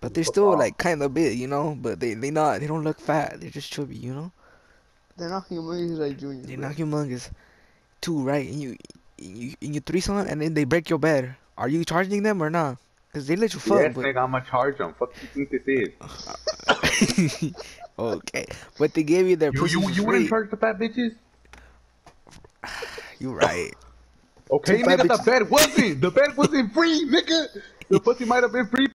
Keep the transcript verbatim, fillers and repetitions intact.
But they're still like kind of big, you know. But they they not they don't look fat. They're just chubby, you know. They're not humongous like Junior, They're bro. not humongous. Two, right? And you you and you threesome, and then they break your bed. Are you charging them or not? Cause they let you fuck, Yes, but nigga, I'ma charge them. Fuck you think this is? okay. But they gave you their You pussy you for you wouldn't free. charge the fat bitches? You right. Two Okay, fat nigga, the bitches. bed wasn't. The bed wasn't free, nigga. The pussy might have been free.